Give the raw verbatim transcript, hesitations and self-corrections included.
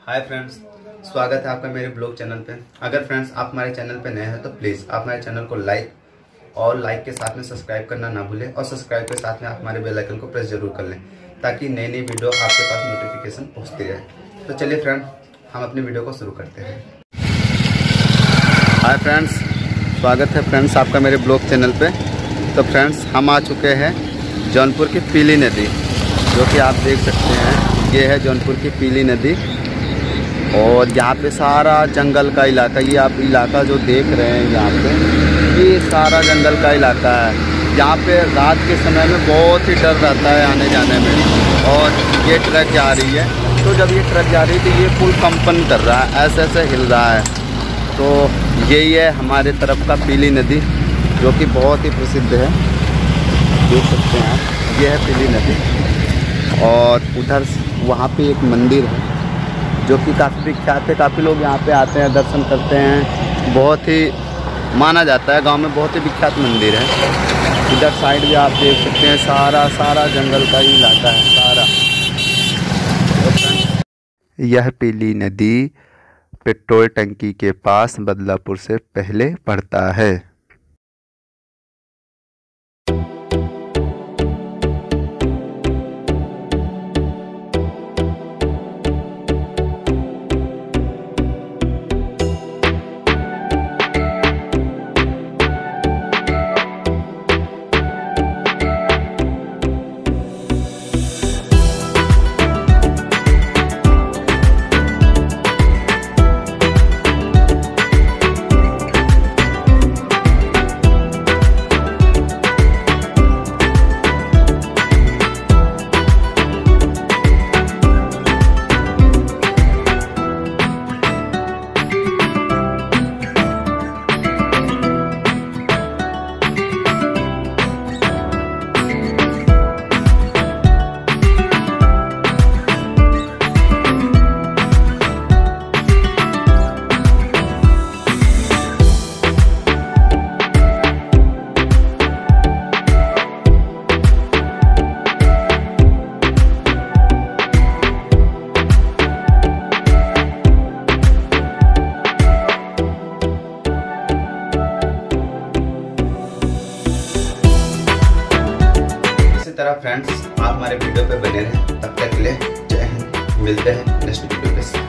Hi friends, स्वागत है आपका मेरे ब्लॉग चैनल पे। अगर फ्रेंड्स आप हमारे चैनल पे नए हैं तो प्लीज़ आप हमारे चैनल को लाइक और लाइक के साथ में सब्सक्राइब करना ना भूलें और सब्सक्राइब के साथ में आप हमारे बेल आइकन को प्रेस जरूर कर लें ताकि नई नई वीडियो आपके पास नोटिफिकेशन पहुँचती रहे। तो चलिए फ्रेंड, हम अपनी वीडियो को शुरू करते हैं। हाय फ्रेंड्स, स्वागत है फ्रेंड्स आपका मेरे ब्लॉग चैनल पे। तो फ्रेंड्स हम आ चुके हैं जौनपुर की पीली नदी, जो कि आप देख सकते हैं। ये है जौनपुर की पीली नदी और यहाँ पे सारा जंगल का इलाका, ये आप इलाका जो देख रहे हैं यहाँ पे, ये सारा जंगल का इलाका है। यहाँ पे रात के समय में बहुत ही डर रहता है आने जाने में। और ये ट्रक जा रही है, तो जब ये ट्रक जा रही है तो ये पुल कंपन कर रहा है, ऐसे ऐसे हिल रहा है। तो यही है हमारे तरफ का पीली नदी, जो कि बहुत ही प्रसिद्ध है, देख सकते हैं आप। ये है पीली नदी और उधर वहाँ पे एक मंदिर है जो कि काफ़ी विख्यात है। काफ़ी लोग यहाँ पे आते हैं, दर्शन करते हैं। बहुत ही माना जाता है, गांव में बहुत ही विख्यात मंदिर है। इधर साइड भी आप देख सकते हैं, सारा सारा जंगल का ही इलाका है सारा। तो यह पीली नदी पेट्रोल टंकी के पास बदलापुर से पहले पड़ता है। तरह फ्रेंड्स आप हमारे वीडियो पे बने रहें। तब तक के लिए जय हिंद, मिलते हैं नेक्स्ट वीडियो पे।